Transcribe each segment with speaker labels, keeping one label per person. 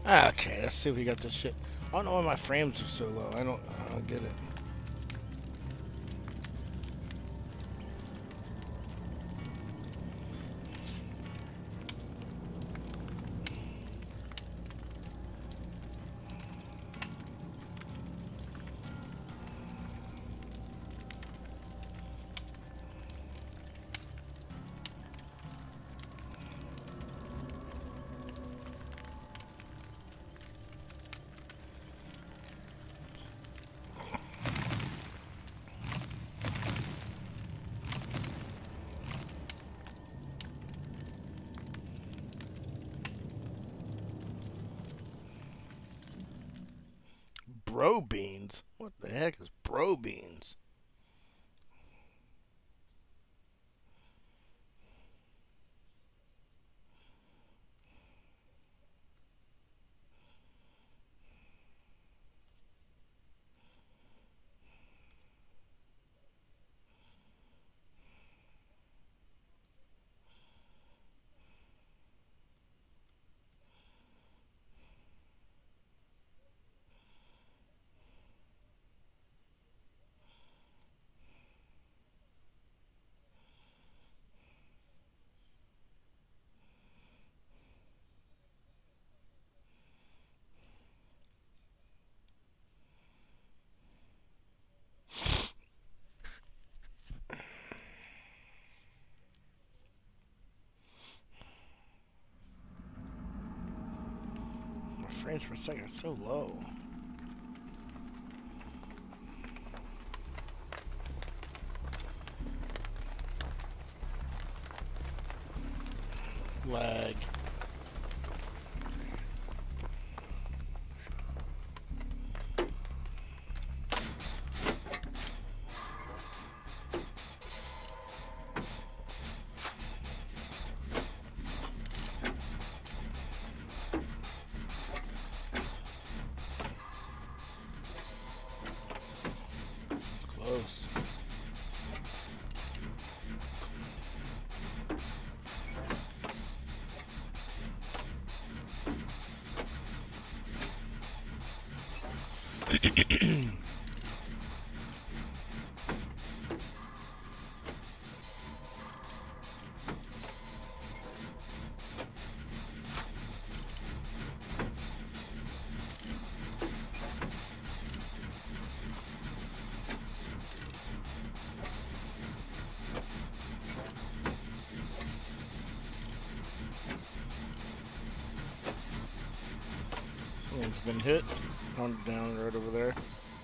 Speaker 1: Okay, let's see if we got this shit. I don't know why my frames are so low. I don't get it. Bro beans? What the heck is bro beans? My frames per second are so low. Lag. Close. Someone's been hit. On down right over there.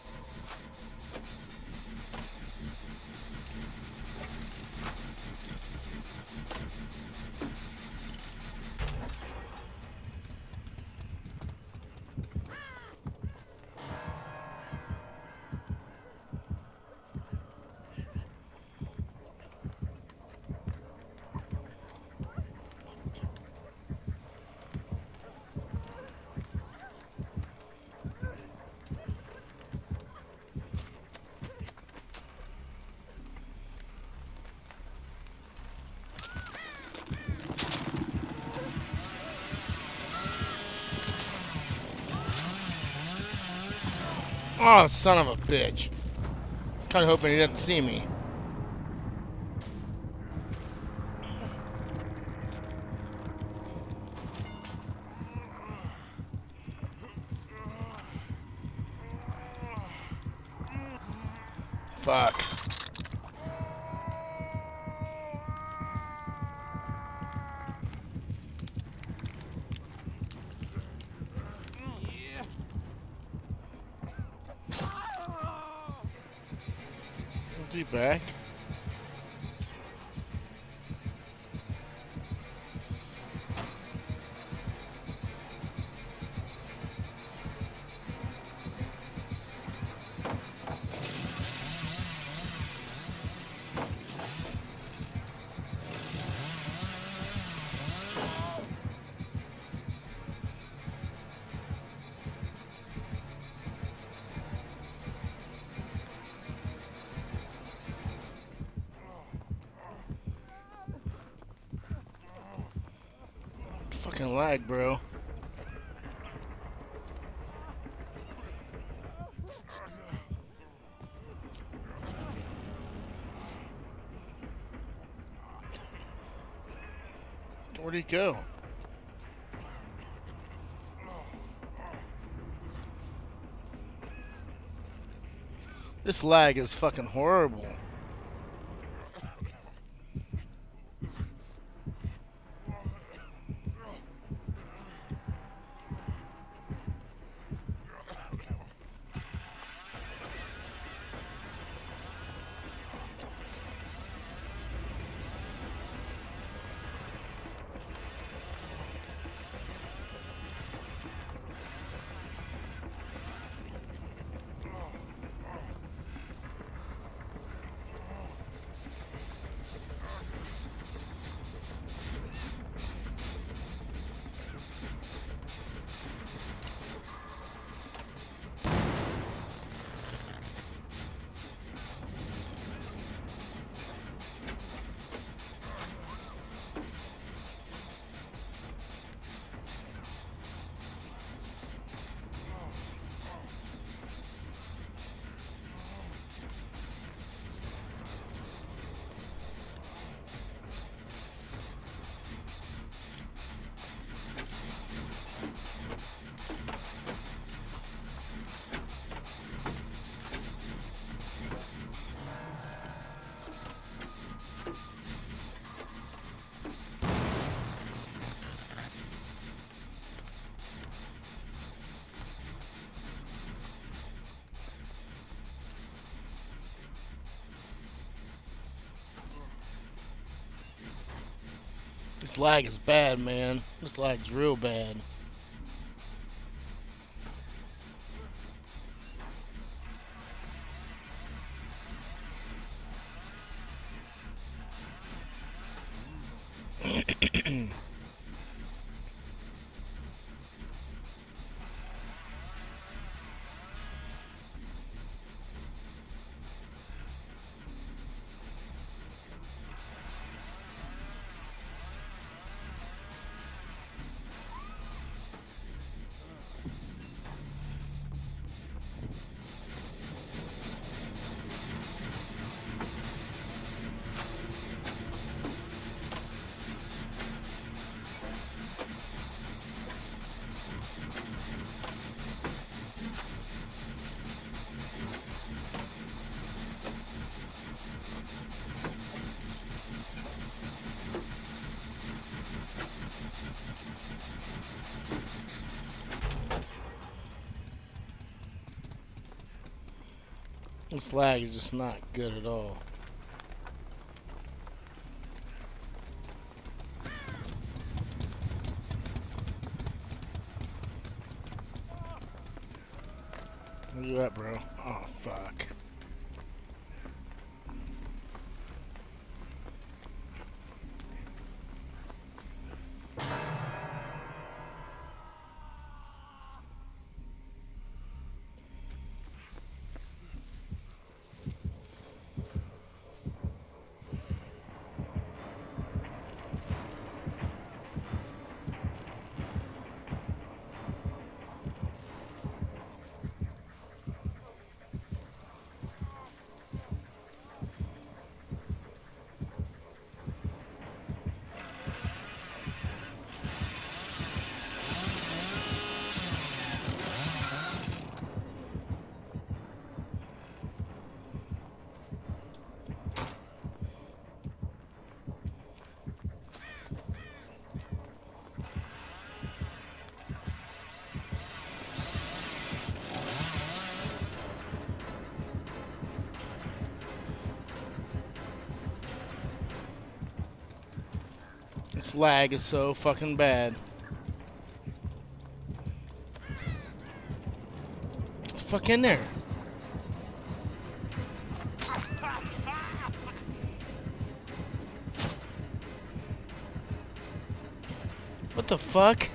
Speaker 1: Oh, son of a bitch. I was kind of hoping he didn't see me. Fuck. Is he back? Fucking lag, bro. Where'd he go? This lag is fucking horrible. This lag is bad, man. This lag's real bad. This lag is just not good at all. Where you at, bro? Oh, fuck. This lag is so fucking bad. Get the fuck in there. What the fuck?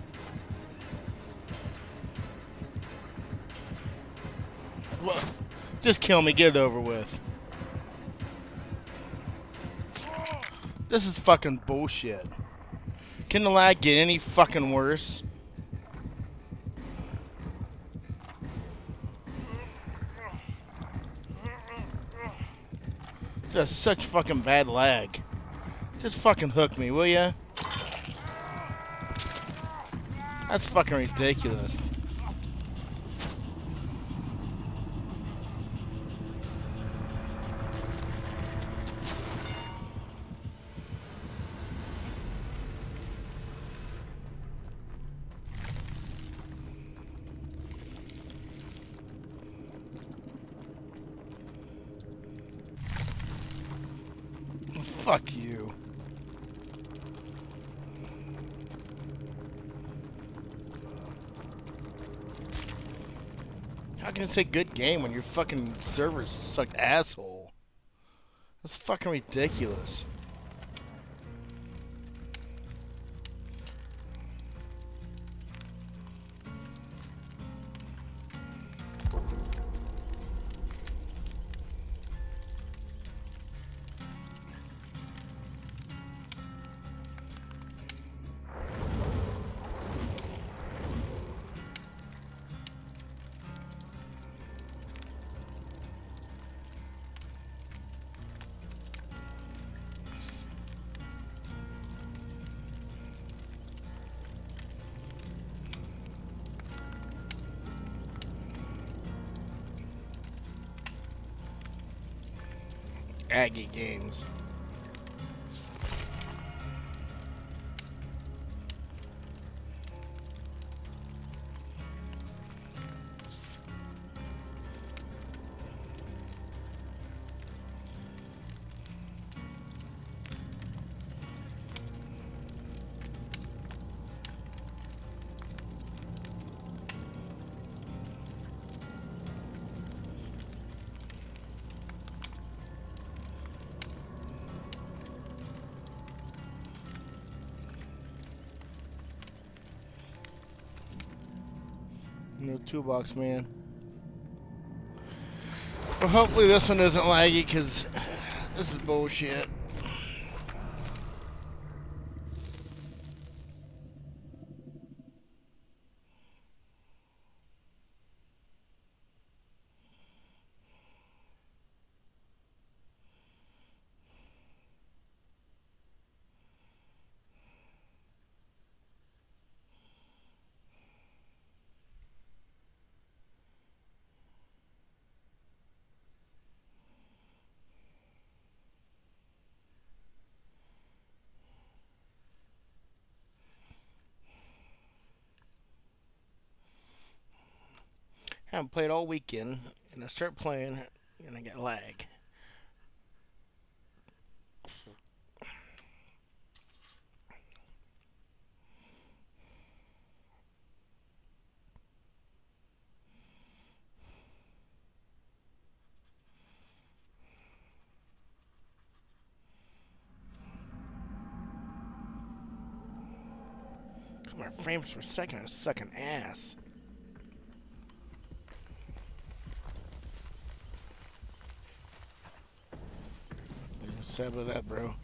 Speaker 1: What? Just kill me, get it over with. This is fucking bullshit. Can the lag get any fucking worse? Just such fucking bad lag. Just fucking hook me, will ya? That's fucking ridiculous. Fuck you. How can you say good game when your fucking servers suck asshole? That's fucking ridiculous. Aggie games. No toolbox, man. Well, hopefully this one isn't laggy, because this is bullshit. I haven't played all weekend, and I start playing, and I get lag. My frames per second is sucking ass. Sad about that, bro.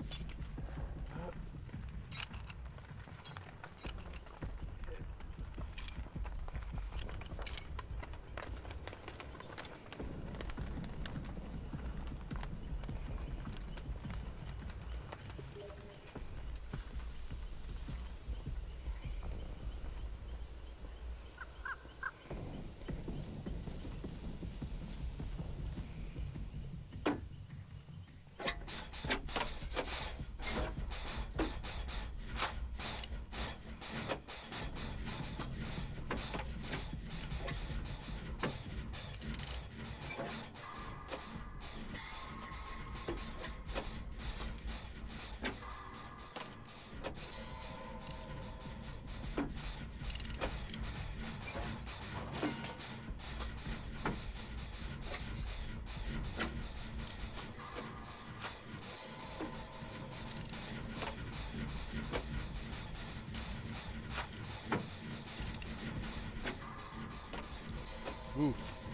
Speaker 1: Oof.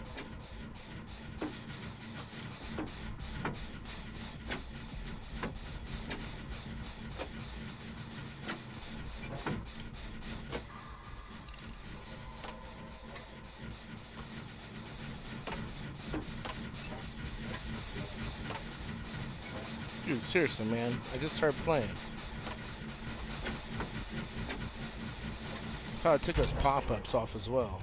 Speaker 1: Dude, seriously, man. I just started playing. So I took those pop-ups off as well.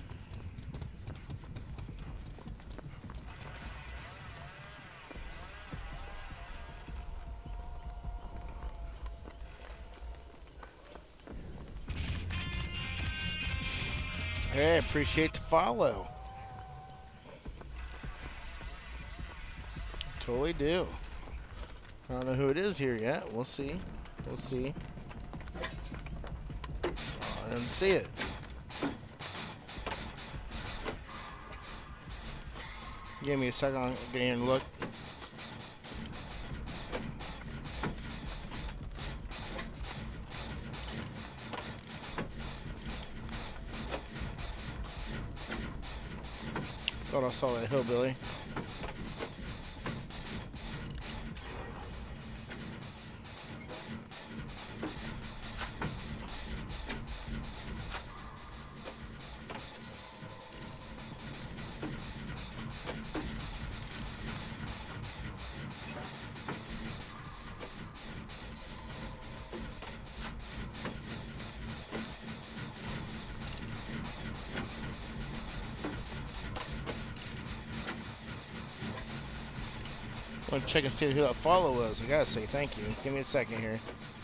Speaker 1: Hey, appreciate the follow. Totally do. I don't know who it is here yet. We'll see. We'll see. Oh, I didn't see it. Give me a second. I'll get in and look. Thought I saw that hillbilly. I'm gonna check and see who that follow was. I gotta say thank you. Give me a second here.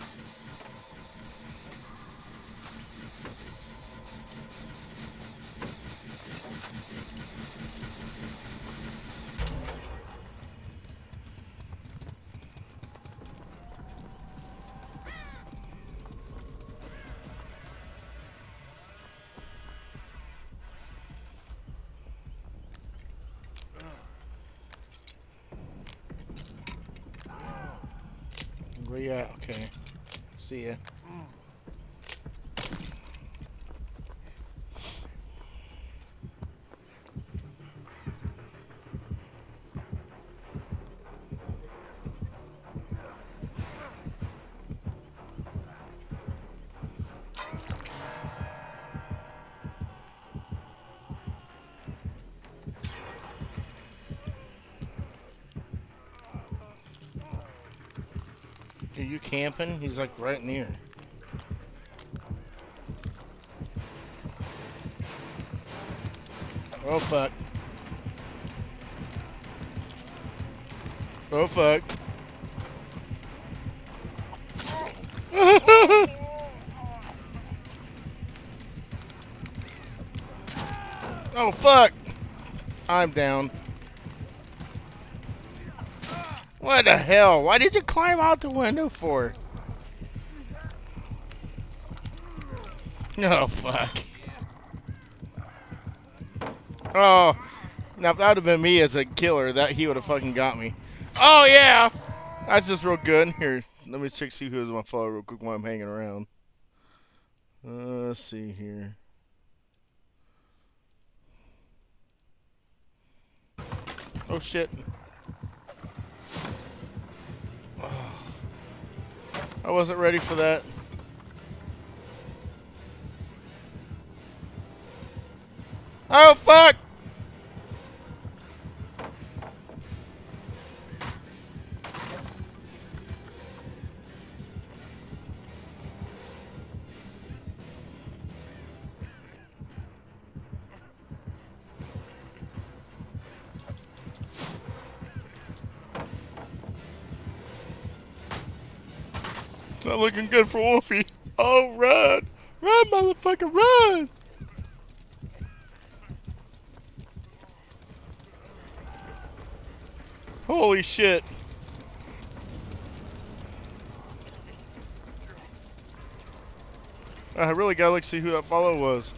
Speaker 1: Where you at? Okay. See ya. Are you camping? He's like right near. Oh fuck. Oh fuck. Oh fuck. I'm down. What the hell? Why did you climb out the window for? Oh fuck. Oh, now if that would have been me as a killer, that he would have fucking got me. Oh yeah, that's just real good. Here, let me check see who's my follow real quick while I'm hanging around. Let's see here. Oh shit. Oh, I wasn't ready for that. Oh fuck! It's not looking good for Wolfie. Oh, run! Run, motherfucker, run! Holy shit. I really gotta look see who that follow was.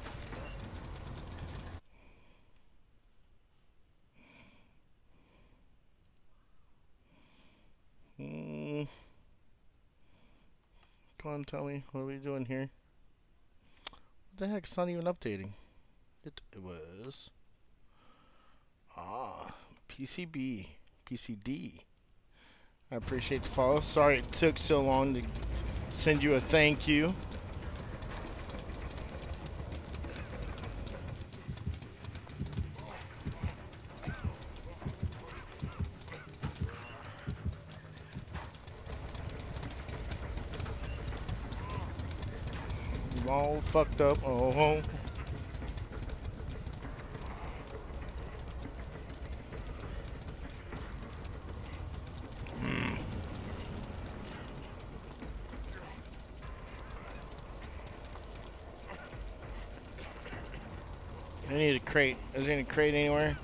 Speaker 1: Come on, tell me, what are we doing here? What the heck? It's not even updating. It was. PCB. PCD. I appreciate the follow. Sorry it took so long to send you a thank you. all fucked up. Oh. I need a crate. Is there any crate anywhere?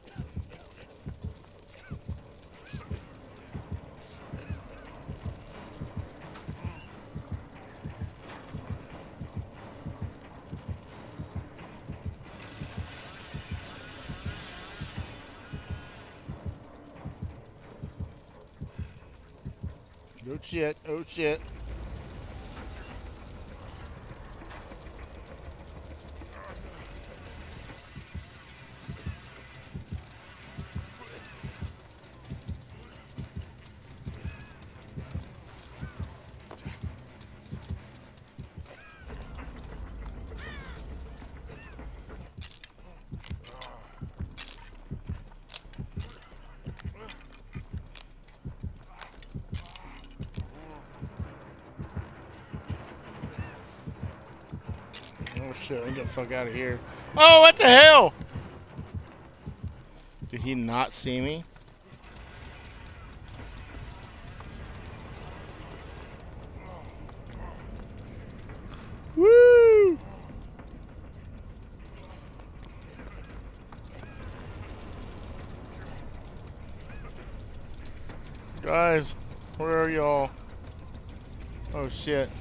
Speaker 1: Oh shit, oh shit. Oh shit, I get the fuck out of here. Oh, what the hell? Did he not see me? Woo! Guys, where are y'all? Oh shit.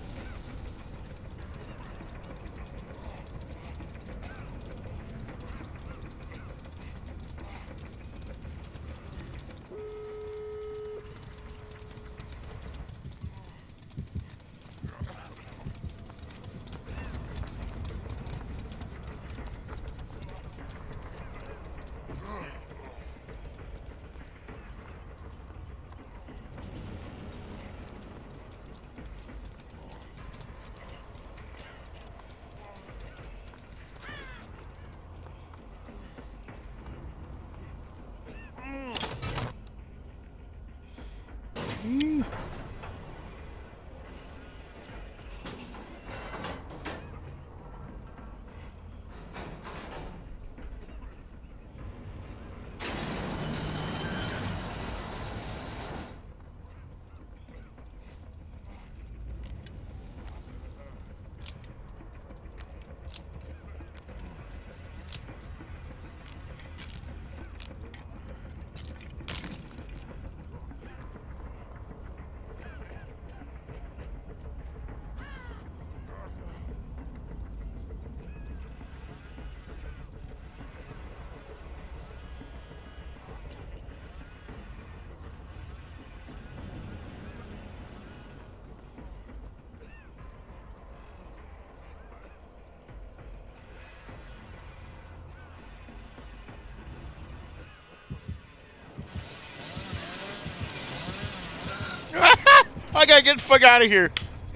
Speaker 1: I gotta get the fuck out of here.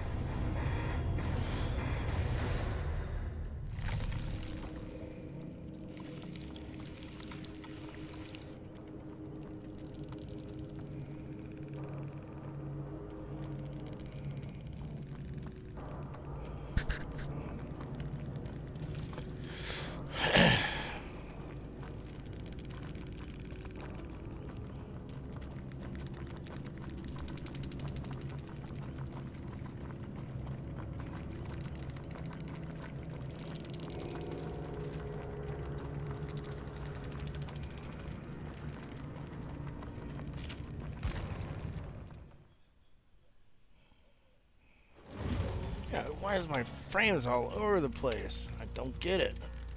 Speaker 1: Yeah, why is my frames all over the place? I don't get it.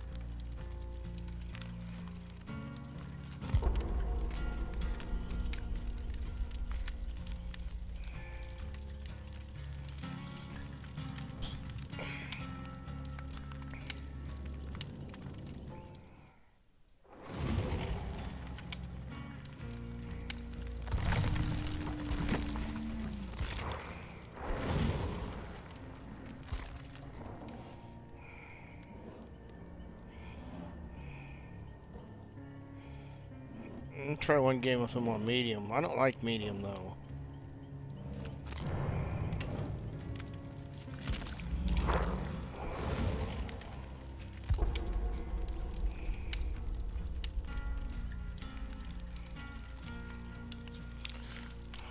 Speaker 1: I'll try one game with him on medium. I don't like medium though.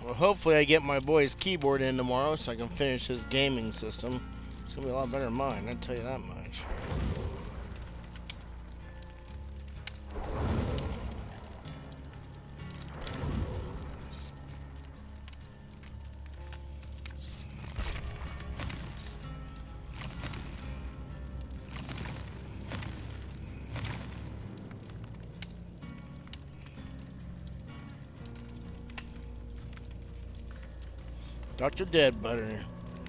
Speaker 1: Well, hopefully I get my boy's keyboard in tomorrow so I can finish his gaming system. It's gonna be a lot better than mine, I'll tell you that much. Dr. Dead Butter.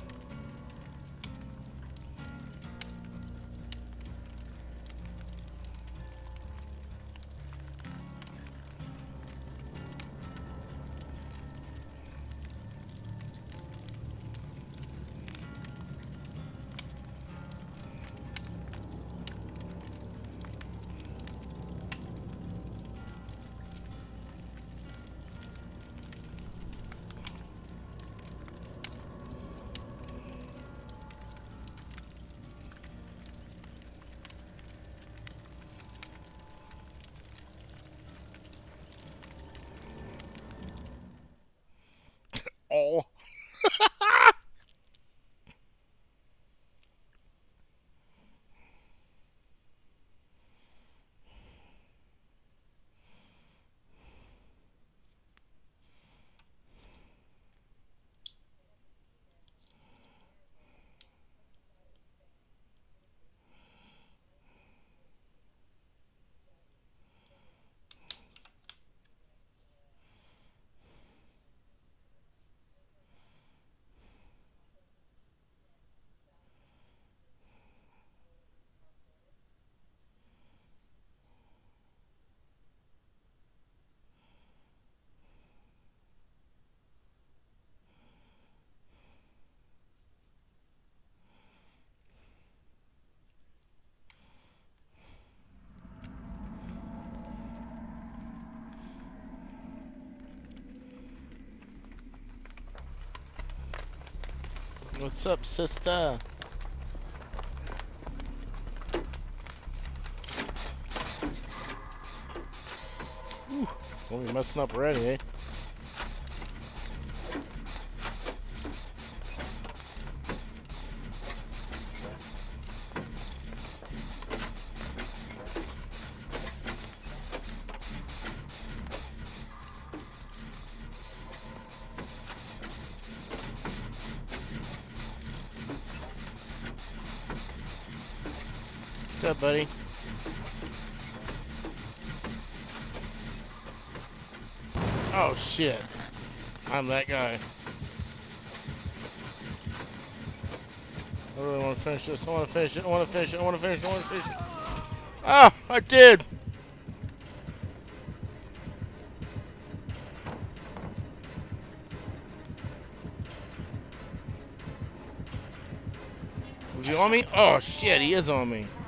Speaker 1: Oh. What's up, sister? Well, you're messing up already, eh? What's up, buddy? Oh, shit. I'm that guy. I really want to finish this. I want to finish it. I want to finish it. I want to finish it. I want to finish it. Ah, I did. Was he on me? Oh, shit. He is on me.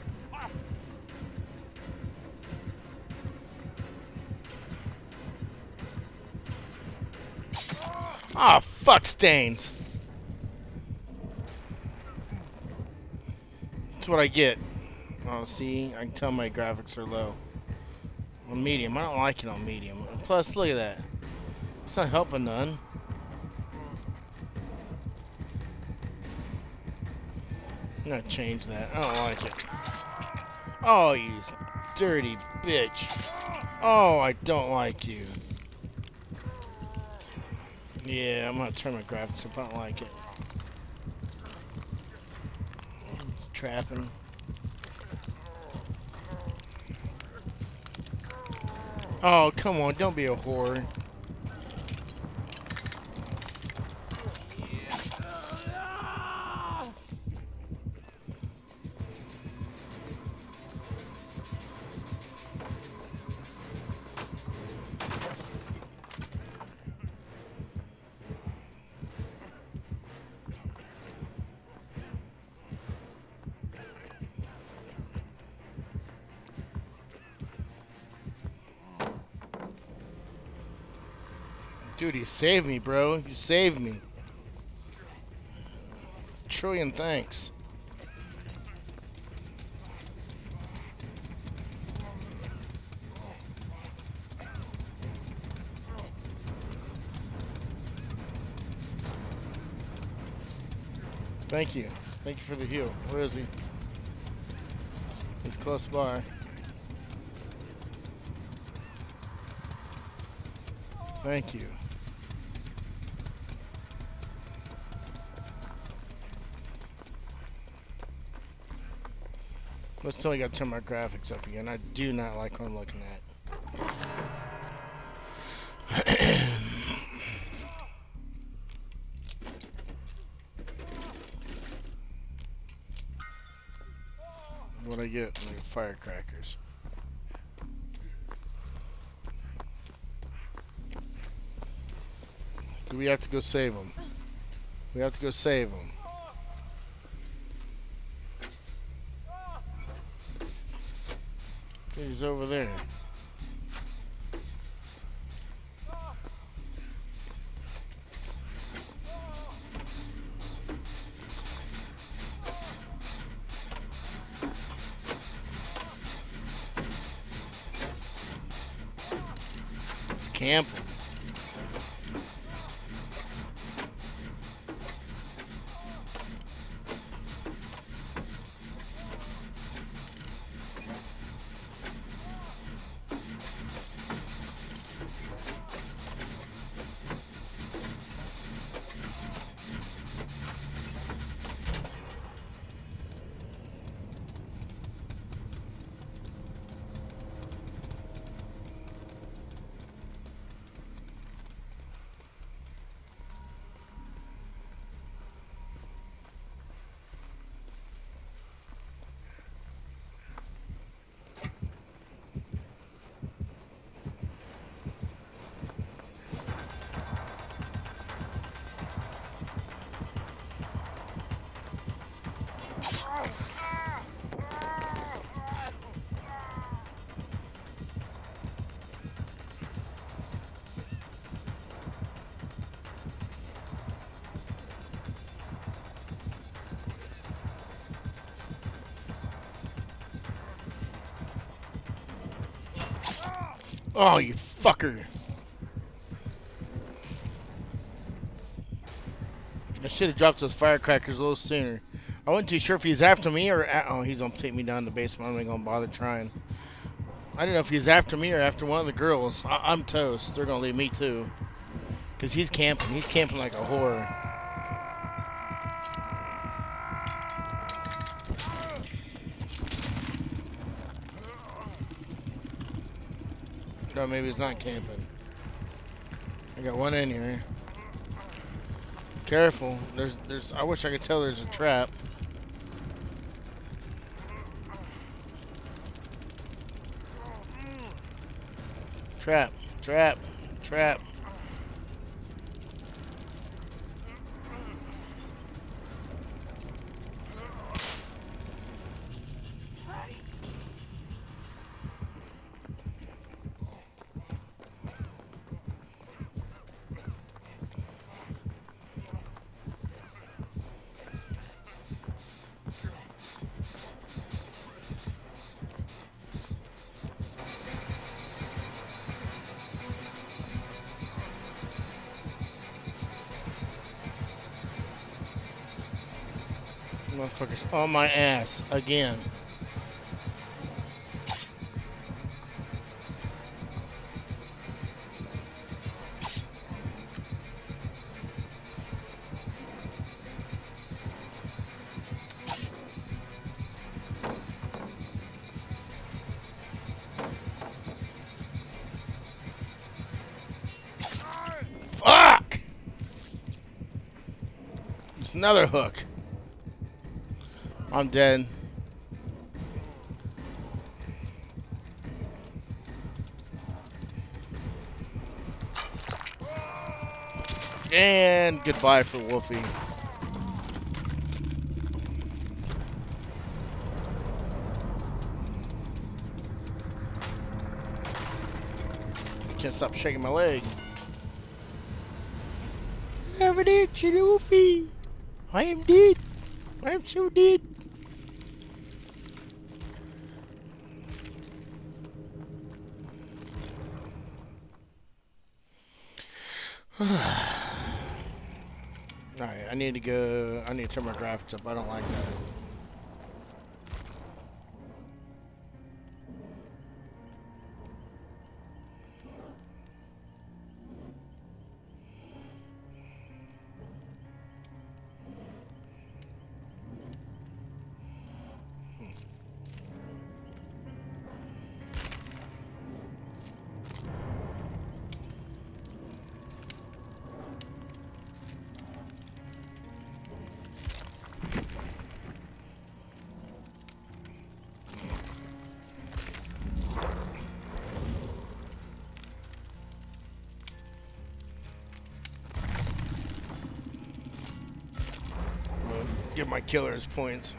Speaker 1: Ah, fuck stains. That's what I get. Oh, see, I can tell my graphics are low. On medium, I don't like it on medium. And plus, look at that. It's not helping none. I'm gonna change that. I don't like it. Oh, you dirty bitch. Oh, I don't like you. Yeah, I'm gonna turn my graphics up. I don't like it. It's trapping. Oh, come on, don't be a whore. Dude, you saved me, bro. You saved me. Trillion thanks. Thank you. Thank you for the heal. Where is he? He's close by. Thank you. Let's tell you, I gotta turn my graphics up again. I do not like what I'm looking at. What I get? Like firecrackers. Do we have to go save him? We have to go save him. He's over there. It's camping. Oh, you fucker. I should have dropped those firecrackers a little sooner. I wasn't too sure if he's after me or... Oh, he's going to take me down to the basement. I'm not going to bother trying. I didn't know if he's after me or after one of the girls. I'm toast. They're going to leave me too. Because he's camping. He's camping like a whore. No, maybe he's not camping. I got one in here. Careful. There's. I wish I could tell there's a trap. Trap. Trap. Trap. Motherfuckers on my ass again. Fuck! There's another hook. I'm dead. And goodbye for Wolfie. Can't stop shaking my leg. Have it, Wolfie. I am dead. I am so dead. Alright, I need to go. I need to turn my graphics up. I don't like that. Give my killers points.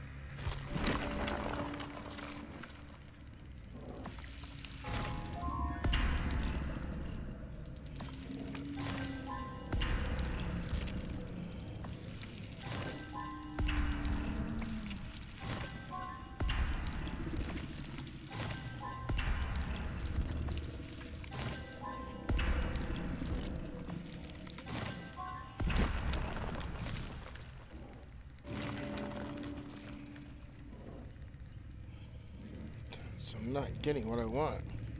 Speaker 1: I'm not getting what I want.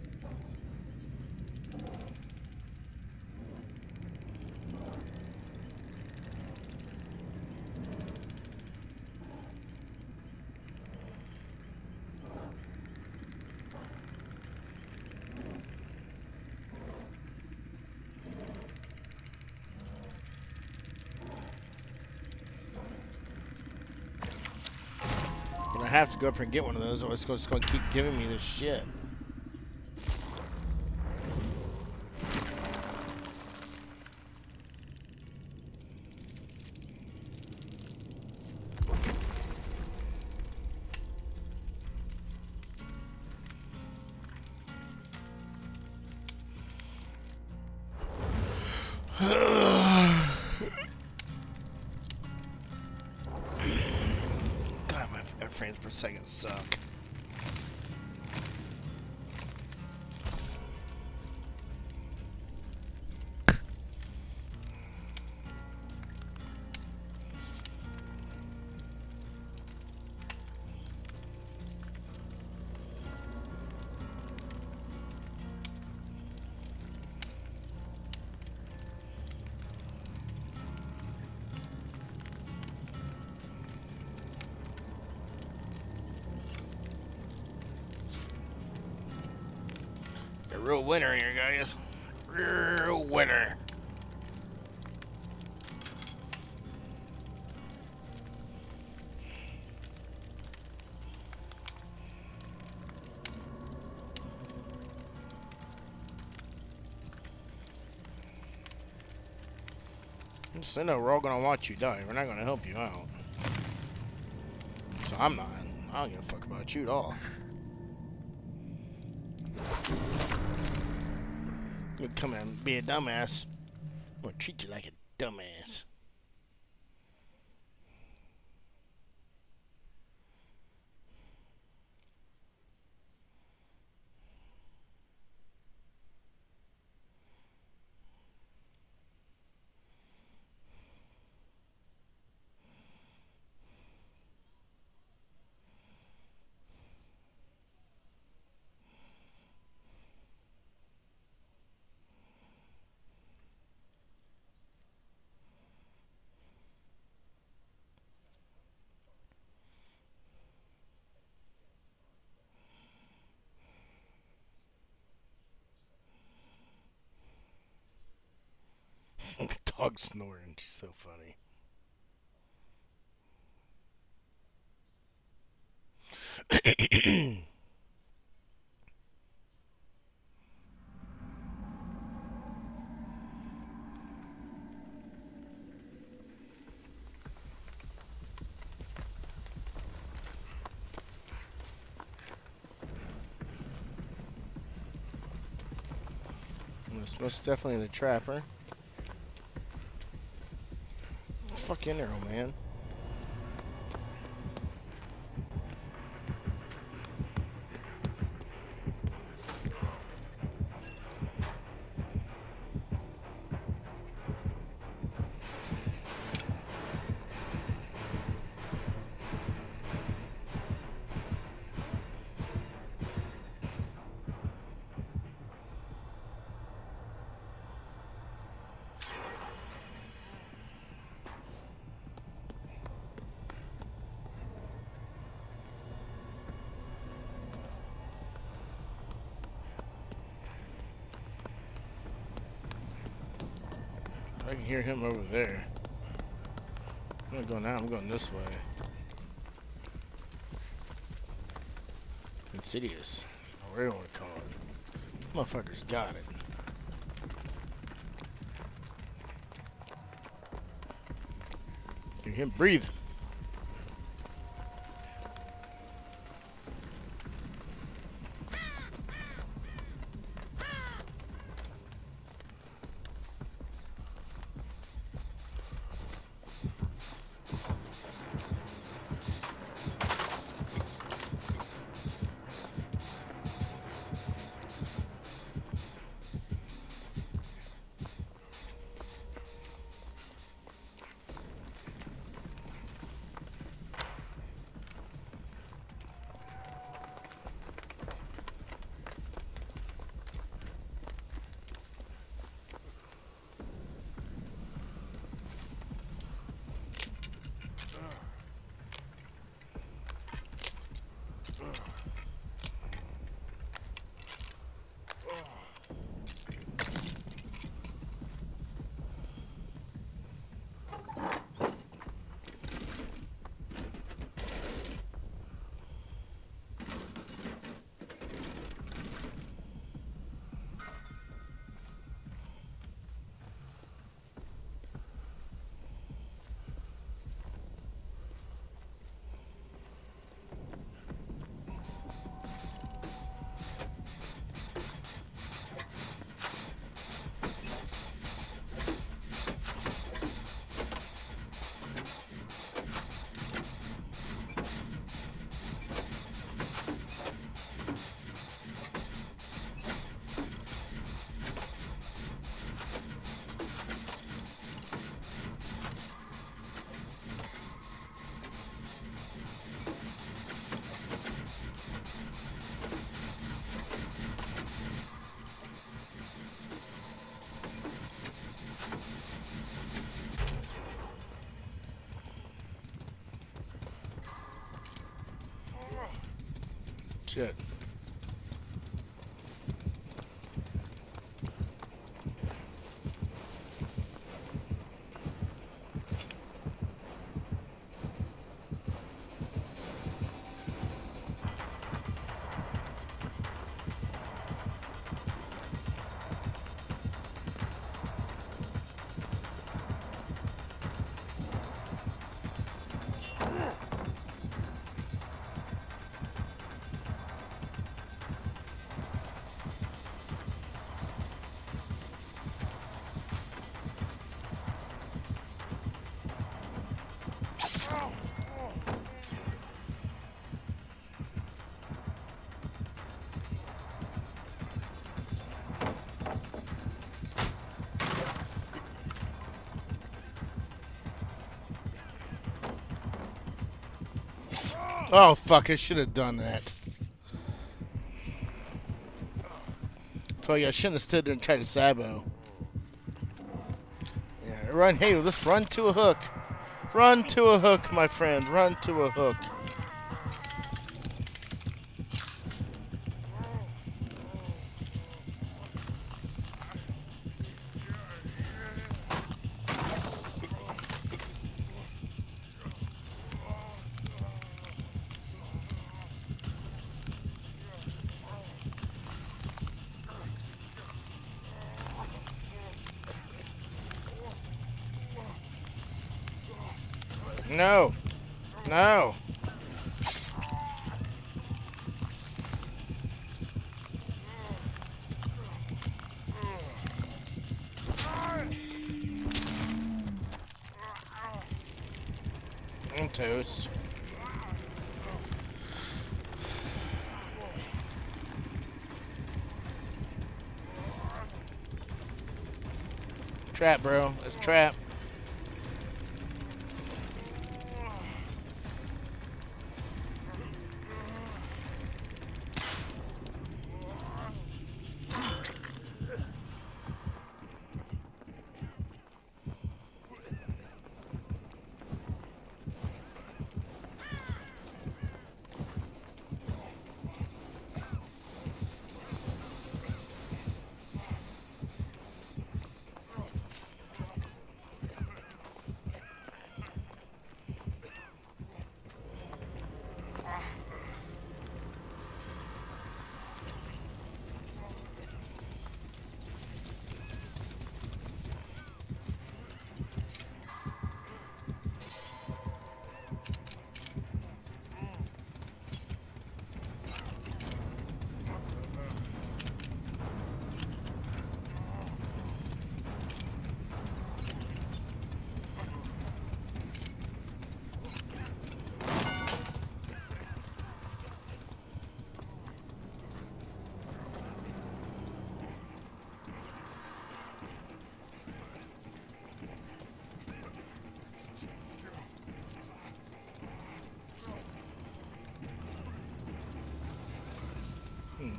Speaker 1: But I have to go up here and get one of those, or it's just going to keep giving me this shit. God, my frames per second suck. A real winner here, guys. Real winner. Just know we're all gonna watch you die. We're not gonna help you out. So I'm not. I don't give a fuck about you at all. You come and be a dumbass. I'm gonna treat you like a dumbass. Dog snoring. She's so funny. It's most definitely the trapper. Fucking arrow, man. I can hear him over there. I'm not going out, I'm going this way. Insidious. Or whatever you want to call it. Motherfuckers got it. Hear him breathe. Shit. Oh, fuck, I should have done that. So yeah, I shouldn't have stood there and tried to sabo. Yeah, run, hey, let's run to a hook. Run to a hook, my friend. Run to a hook. No. No. I'm toast. Trap, bro. It's a trap.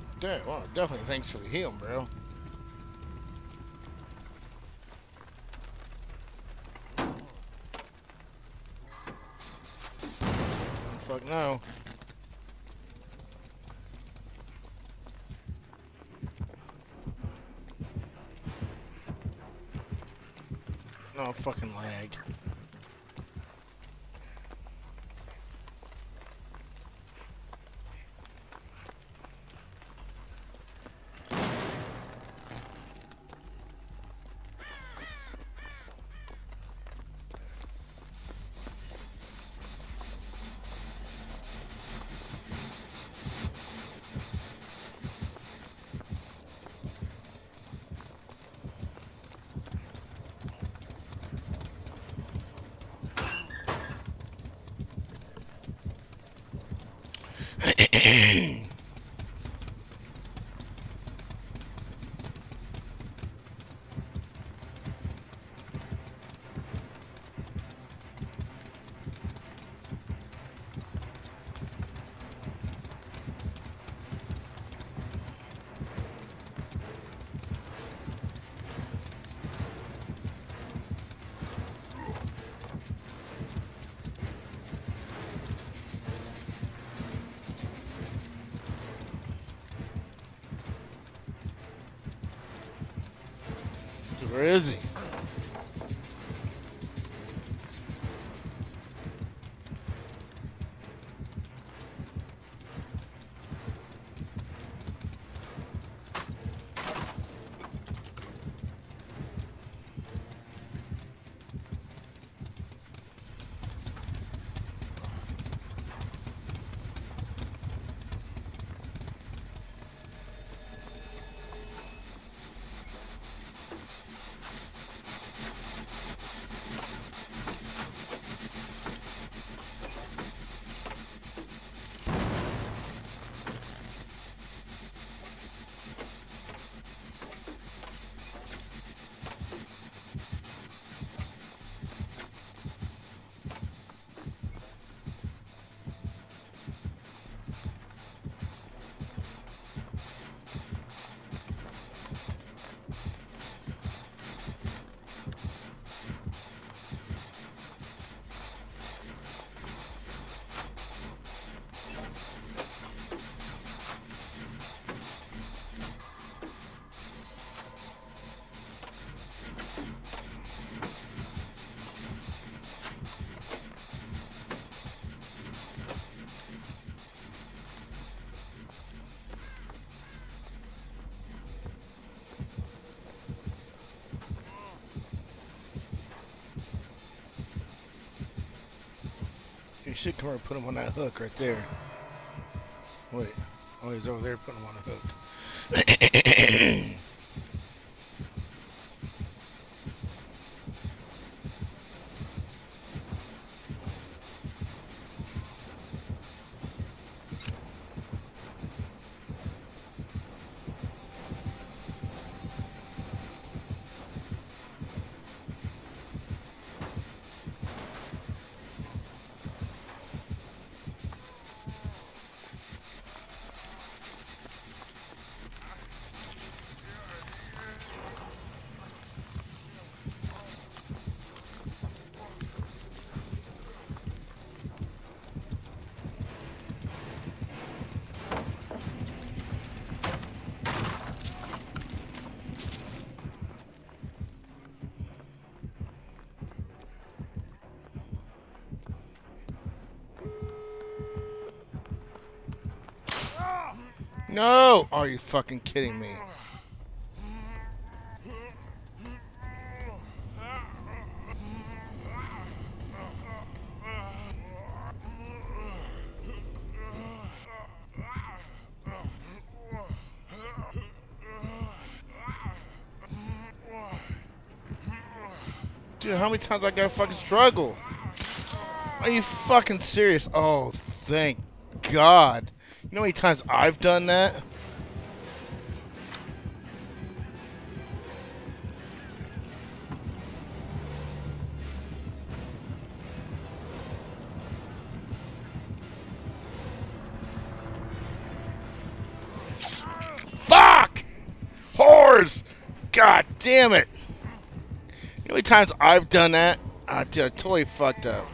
Speaker 1: Damn, well, definitely thanks for the heal, bro. Fuck no. No fucking lag. Where is he? You should come over and put him on that hook right there. Wait. Oh, he's over there putting him on the hook. No! Are you fucking kidding me? Dude, how many times I gotta fucking struggle? Are you fucking serious? Oh, thank God. You know how many times I've done that? God damn it! You know how many times I've done that? Dude, I totally fucked up.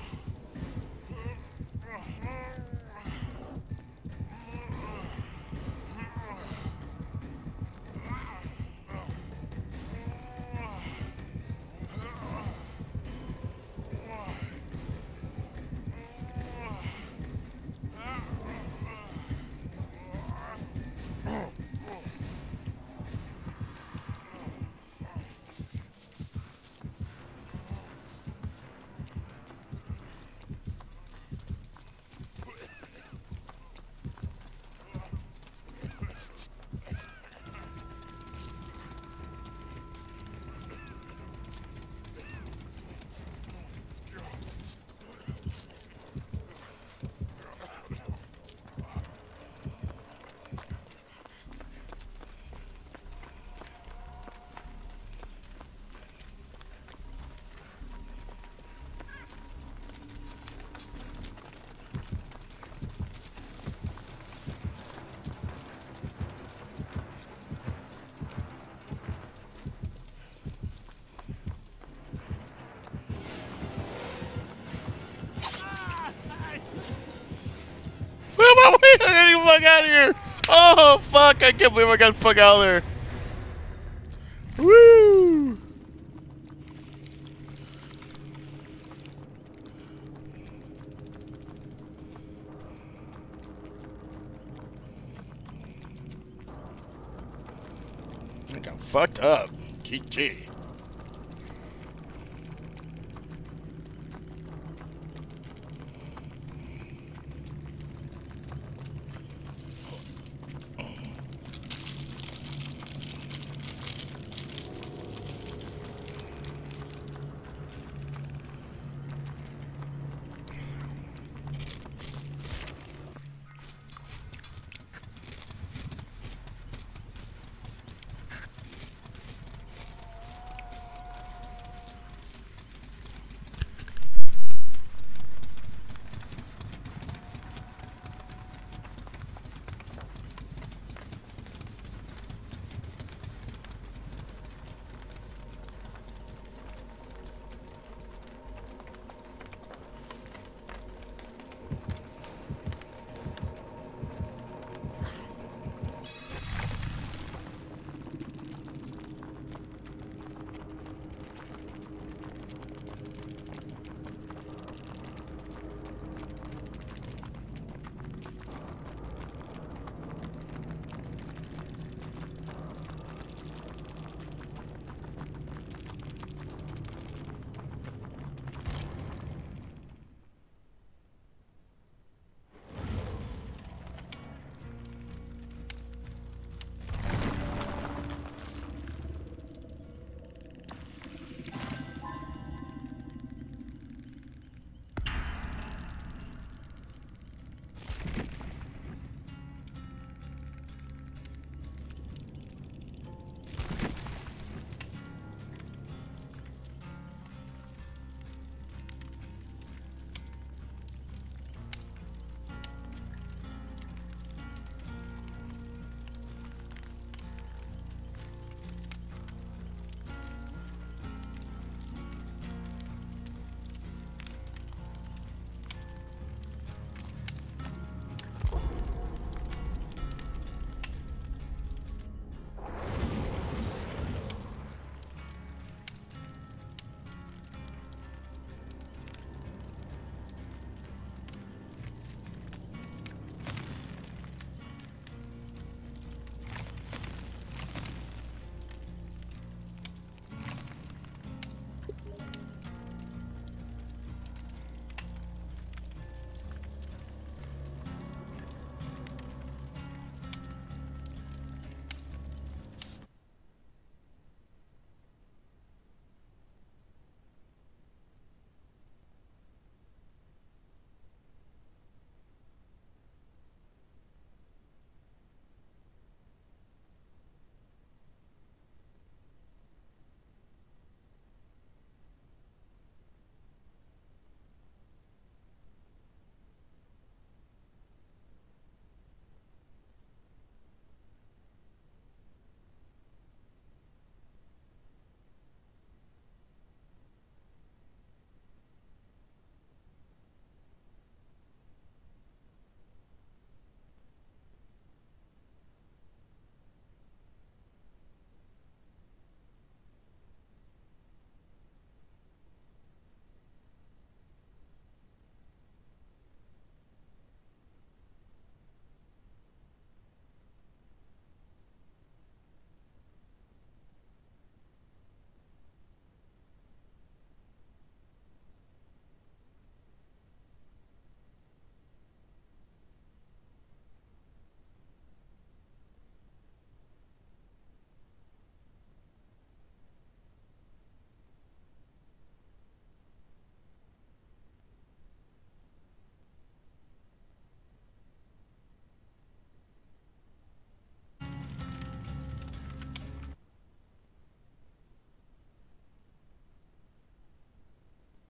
Speaker 1: I gotta get the fuck out of here! Oh fuck! I can't believe I got the fuck out of there. Woo! I got fucked up. GG.